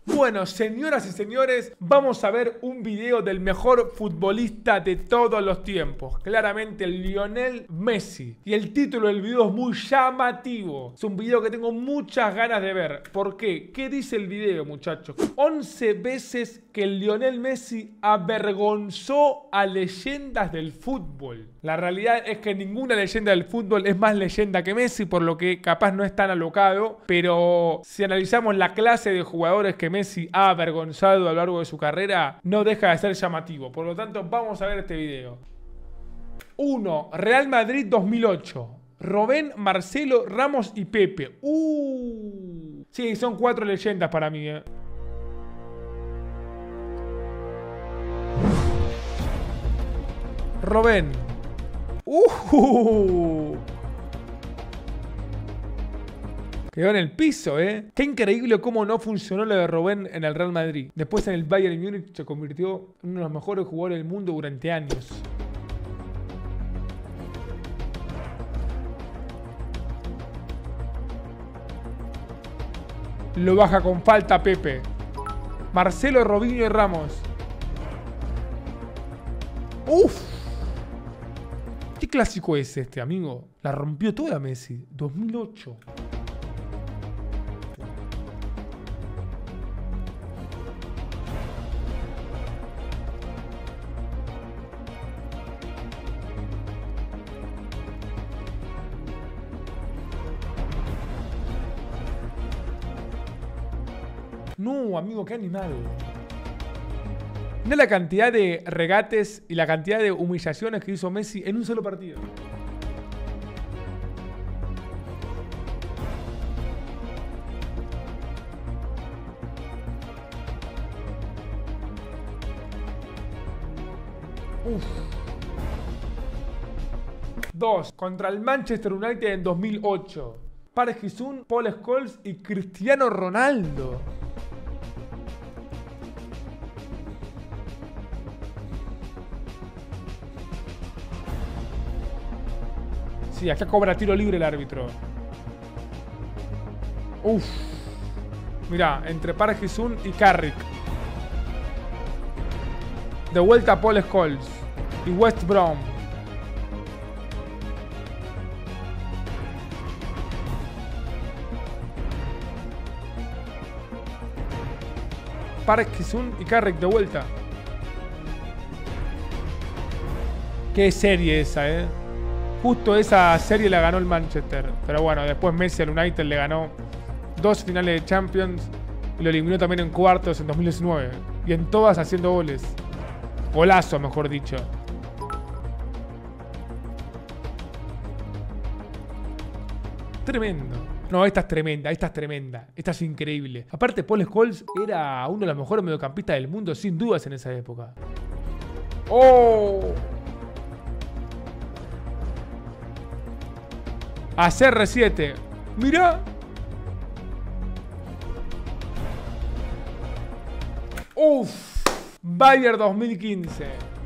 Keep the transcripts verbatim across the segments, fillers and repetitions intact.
Bueno, señoras y señores, vamos a ver un video del mejor futbolista de todos los tiempos. Claramente Lionel Messi. Y el título del video es muy llamativo. Es un video que tengo muchas ganas de ver. ¿Por qué? ¿Qué dice el video, muchachos? once veces que Lionel Messi avergonzó a leyendas del fútbol. La realidad es que ninguna leyenda del fútbol es más leyenda que Messi, por lo que capaz no es tan alocado. Pero si analizamos la clase de jugadores que Messi ha avergonzado a lo largo de su carrera, no deja de ser llamativo. Por lo tanto, vamos a ver este video. uno. Real Madrid dos mil ocho. Robben, Marcelo, Ramos y Pepe. Uh. Sí, son cuatro leyendas para mí, eh. Robben. Uh. Quedó en el piso, ¿eh? Qué increíble cómo no funcionó lo de Robben en el Real Madrid. Después en el Bayern Múnich se convirtió en uno de los mejores jugadores del mundo durante años. Lo baja con falta Pepe. Marcelo, Robinho y Ramos. ¡Uf! ¿Qué clásico es este, amigo? La rompió toda Messi. dos mil ocho. No, amigo, qué animal. Mira la cantidad de regates y la cantidad de humillaciones que hizo Messi en un solo partido. Uf. Dos. Contra el Manchester United en dos mil ocho. Paris Hilton, Paul Scholes y Cristiano Ronaldo. Sí, acá cobra tiro libre el árbitro. Uff. Mirá, entre Paris Hilton y Carrick. De vuelta a Paul Scholes y West Brom. Paris Hilton y Carrick de vuelta. Qué serie esa, eh. Justo esa serie la ganó el Manchester. Pero bueno, después Messi al United le ganó dos finales de Champions y lo eliminó también en cuartos en dos mil diecinueve. Y en todas haciendo goles. Golazo, mejor dicho. Tremendo. No, esta es tremenda, esta es tremenda. Esta es increíble. Aparte, Paul Scholes era uno de los mejores mediocampistas del mundo, sin dudas, en esa época. ¡Oh! A C R siete. Mira. Uff. Bayern dos mil quince.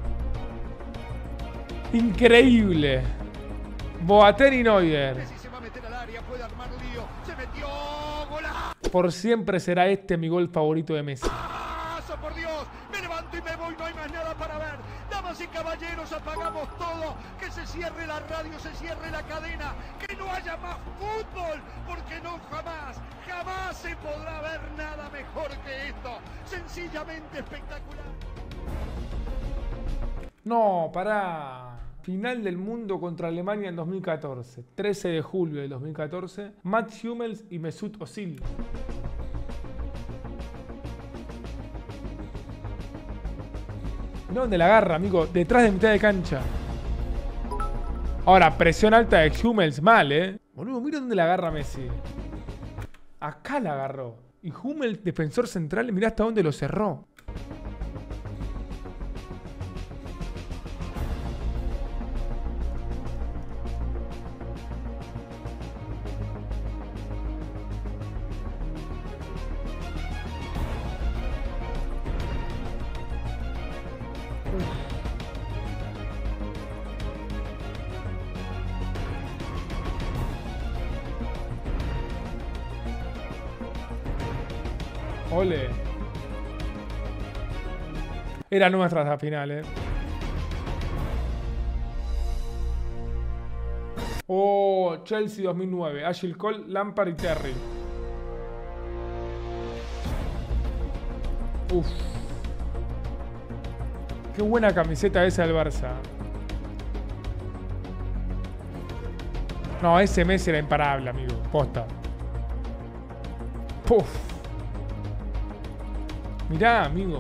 Increíble. Boateng y Neuer. Por siempre será este mi gol favorito de Messi. Por Dios, me levanto y me voy, no hay más nada para ver. Damas y caballeros, apagamos todo. Que se cierre la radio, se cierre la cadena. Que no haya más fútbol, porque no jamás, jamás se podrá ver nada mejor que esto. Sencillamente espectacular. No, pará. Final del mundo contra Alemania en dos mil catorce. trece de julio de dos mil catorce. Mats Hummels y Mesut Özil. ¿Dónde la agarra, amigo? Detrás de mitad de cancha. Ahora, presión alta de Hummels, mal, ¿eh? Boludo, mira dónde la agarra Messi. Acá la agarró. Y Hummels, defensor central, mirá hasta dónde lo cerró. Ole. Era nuestra esa final, eh. Oh, Chelsea dos mil nueve. Ashley Cole, Lampard y Terry. Uf. Qué buena camiseta esa del Barça. No, ese Messi era imparable, amigo. Posta. Puf. Mirá, amigo.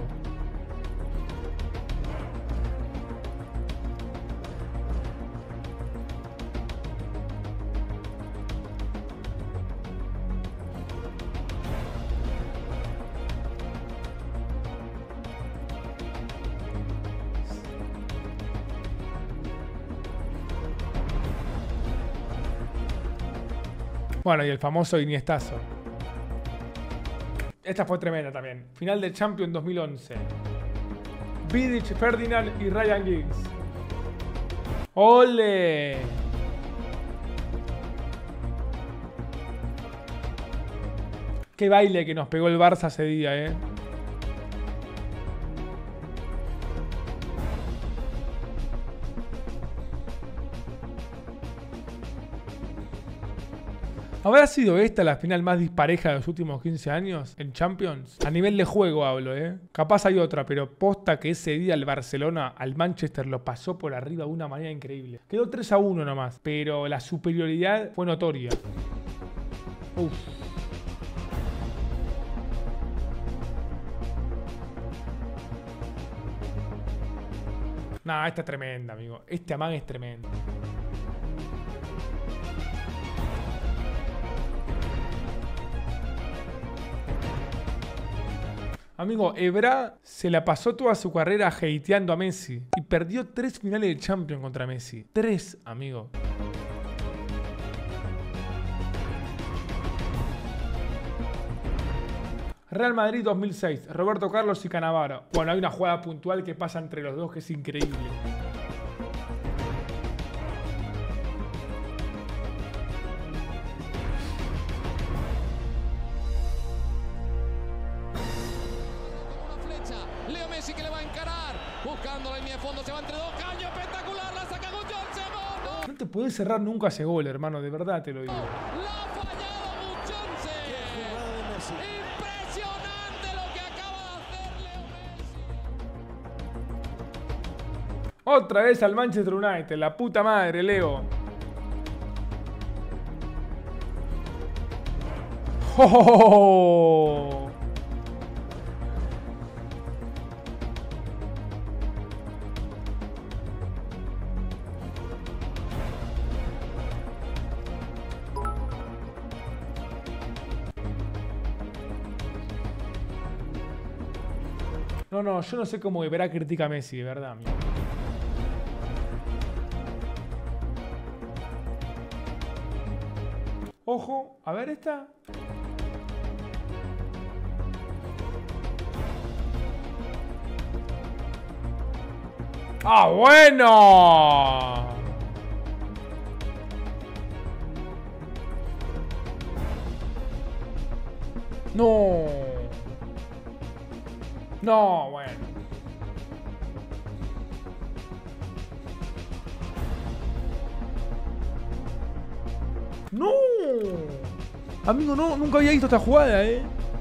Bueno, y el famoso Iniestazo. Esta fue tremenda también. Final del Champions dos mil once. Vidic, Ferdinand y Ryan Giggs. ¡Ole! Qué baile que nos pegó el Barça ese día, eh. ¿Habrá sido esta la final más dispareja de los últimos quince años en Champions? A nivel de juego hablo, ¿eh? Capaz hay otra, pero posta que ese día el Barcelona al Manchester lo pasó por arriba de una manera increíble. Quedó tres a uno nomás, pero la superioridad fue notoria. Uf. Nah, esta es tremenda, amigo. Este amán es tremendo. Amigo, Evra se la pasó toda su carrera hateando a Messi. Y perdió tres finales de Champions contra Messi. Tres, amigo. Real Madrid dos mil seis. Roberto Carlos y Cannavaro. Bueno, hay una jugada puntual que pasa entre los dos que es increíble. Leo Messi que le va a encarar, buscando la línea de fondo, se va entre dos caños, espectacular, la saca Gutjonsson. No, no te puedes cerrar nunca ese gol, hermano, de verdad te lo digo. La ha fallado Gutjonsson. Impresionante lo que acaba de hacer Leo Messi. Otra vez al Manchester United, la puta madre, Leo. ¡Oh! No, no, yo no sé cómo Evra critica a Messi, de verdad, amigo. Ojo, a ver esta. ¡Ah, bueno! No. No, bueno. No. Amigo, no, nunca había visto esta jugada, eh.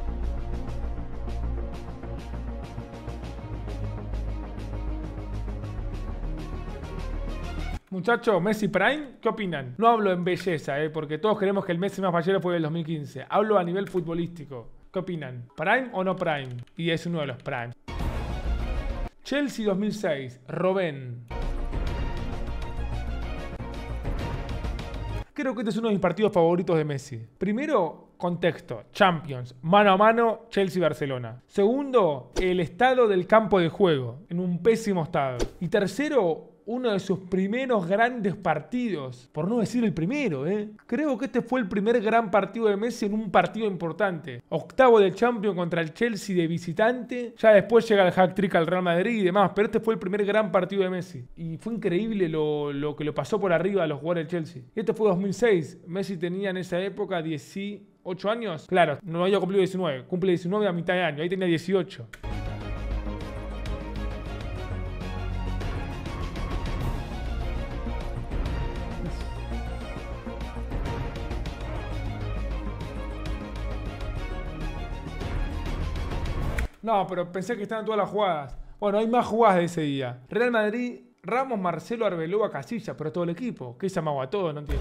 Muchachos, Messi Prime, ¿qué opinan? No hablo en belleza, eh, porque todos queremos que el Messi más fallero fue el dos mil quince. Hablo a nivel futbolístico. ¿Qué opinan? ¿Prime o no Prime? Y es uno de los Prime. Chelsea dos mil seis, Robben. Creo que este es uno de mis partidos favoritos de Messi. Primero, contexto. Champions. Mano a mano, Chelsea-Barcelona. Segundo, el estado del campo de juego. En un pésimo estado. Y tercero, uno de sus primeros grandes partidos. Por no decir el primero, ¿eh? Creo que este fue el primer gran partido de Messi en un partido importante. Octavo del Champions contra el Chelsea de visitante. Ya después llega el hat-trick al Real Madrid y demás. Pero este fue el primer gran partido de Messi. Y fue increíble lo, lo que lo pasó por arriba a los jugadores del Chelsea. Y este fue dos mil seis. Messi tenía en esa época dieciocho años. Claro, no había cumplido diecinueve. Cumple diecinueve a mitad de año. Ahí tenía dieciocho. No, pero pensé que estaban todas las jugadas. Bueno, hay más jugadas de ese día. Real Madrid, Ramos, Marcelo, Arbeloa, Casillas, pero todo el equipo. ¿Qué llamaba a todo? No entiendo.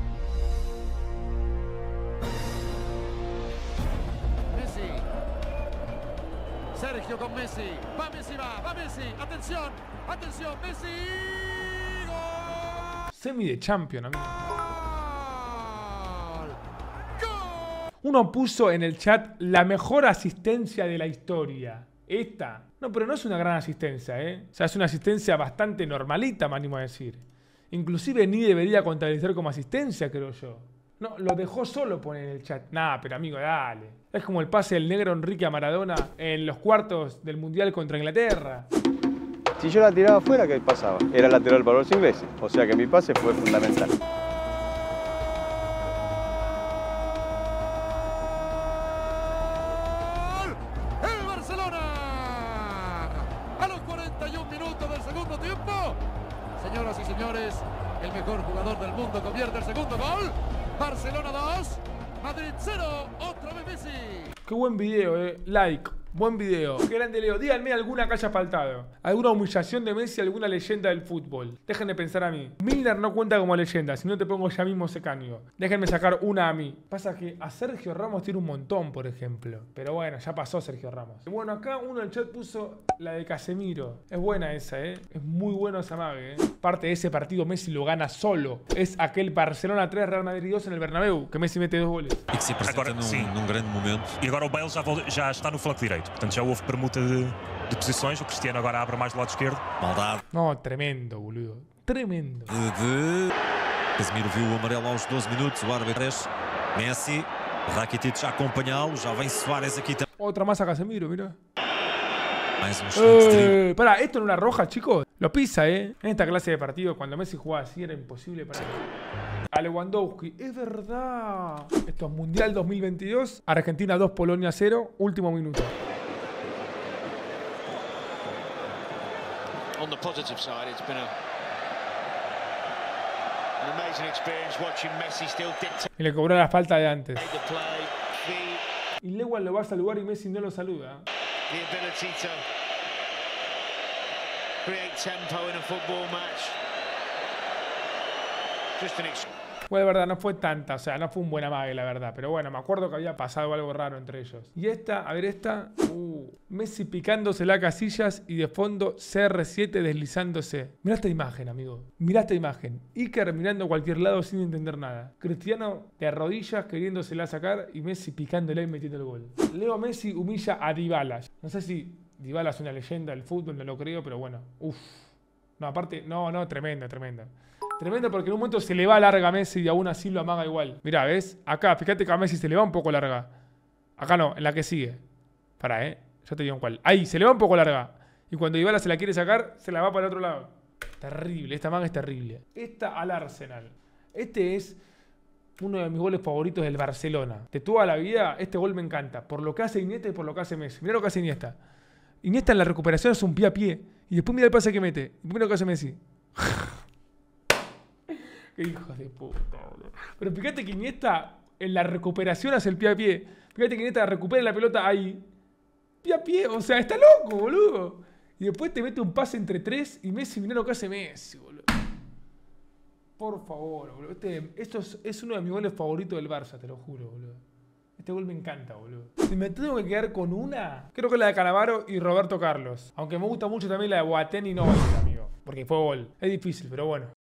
Messi. Sergio con Messi. Va Messi, va, va Messi. Atención, atención, Messi. ¡Gol! Semi de Champions, amigo. ¡Gol! Uno puso en el chat la mejor asistencia de la historia. Esta. No, pero no es una gran asistencia, ¿eh? O sea, es una asistencia bastante normalita, me animo a decir. Inclusive ni debería contabilizar como asistencia, creo yo. No, lo dejó solo poner en el chat. Nah, pero amigo, dale. Es como el pase del negro Enrique a Maradona en los cuartos del Mundial contra Inglaterra. Si yo la tiraba afuera, ¿qué pasaba? Era lateral para los ingleses. O sea que mi pase fue fundamental. ¡El Barcelona! A los cuarenta y un minutos del segundo tiempo. Señoras y señores, el mejor jugador del mundo convierte el segundo gol. Barcelona dos, Madrid cero, otra vez Messi. Qué buen video, eh. Like. Buen video. Qué grande, Leo. Díganme alguna que haya faltado. Alguna humillación de Messi, alguna leyenda del fútbol. Dejen de pensar a mí. Milner no cuenta como leyenda, si no te pongo ya mismo ese caño. Déjenme sacar una a mí. Pasa que a Sergio Ramos tiene un montón, por ejemplo. Pero bueno, ya pasó Sergio Ramos. Bueno, acá uno en el chat puso la de Casemiro. Es buena esa, ¿eh? Es muy bueno esa mague, ¿eh? Parte de ese partido Messi lo gana solo. Es aquel Barcelona tres, Real Madrid dos en el Bernabéu, que Messi mete dos goles. E que se apresenta Agora, num, sim. num grande momento. E agora o Bale já, vol- já está no flanco direito. Portanto, já houve permuta de, de posições. O Cristiano agora abre mais do lado esquerdo. Maldade No, tremendo, boludo. Tremendo. de, de... Casemiro viu o amarelo aos doze minutos. O árbitro três. Messi. Rakitic a acompanhá-lo. Já vem Suárez aqui também. Otra más a Casemiro, mira. Mais um excelente drible. Eh, pará, esto en una roja, chicos. Lo pisa, ¿eh? En esta clase de partido, cuando Messi jugaba así, era imposible para él. A Lewandowski. Es verdad. Esto es Mundial dos mil veintidós. Argentina dos, Polonia cero. Último minuto. On the positive side, it's been a, an amazing experience watching Messi still dictate Y le cobró la falta de antes. the play, the, Y Lewandowski lo va a saludar y Messi no lo saluda. the ability to create tempo in a football match. Just an ex- Bueno, de verdad, no fue tanta, o sea, no fue un buen amague, la verdad. Pero bueno, me acuerdo que había pasado algo raro entre ellos. Y esta, a ver esta. Uh, Messi picándosela a Casillas y de fondo C R siete deslizándose. Mirá esta imagen, amigo. Mirá esta imagen. Iker mirando a cualquier lado sin entender nada. Cristiano de rodillas queriéndosela sacar y Messi picándola y metiendo el gol. Leo Messi humilla a Dybala. No sé si Dybala es una leyenda del fútbol, no lo creo, pero bueno. Uf. No, aparte, no, no, tremenda, tremenda. Tremendo porque en un momento se le va larga a Messi y aún así lo amaga igual. Mirá, ¿ves? Acá, fíjate que a Messi se le va un poco larga. Acá no, en la que sigue. Pará, ¿eh? Ya te digo en cuál. Ahí, se le va un poco larga. Y cuando Dybala se la quiere sacar, se la va para el otro lado. Terrible, esta maga es terrible. Esta al Arsenal. Este es uno de mis goles favoritos del Barcelona. De toda la vida, este gol me encanta. Por lo que hace Iniesta y por lo que hace Messi. Mirá lo que hace Iniesta. Iniesta en la recuperación es un pie a pie. Y después mira el pase que mete. Y mira lo que hace Messi. Qué hijos de puta, boludo. Pero fíjate que Iniesta en la recuperación hace el pie a pie. Fíjate que Iniesta recupera la pelota ahí. Pie a pie, o sea, está loco, boludo. Y después te mete un pase entre tres y Messi, mirá lo que hace Messi, boludo. Por favor, boludo. Este, esto es, es uno de mis goles favoritos del Barça, te lo juro, boludo. Este gol me encanta, boludo. Si me tengo que quedar con una, creo que la de Cannavaro y Roberto Carlos. Aunque me gusta mucho también la de Boateng y Noel, amigo. Porque fue gol. Es difícil, pero bueno.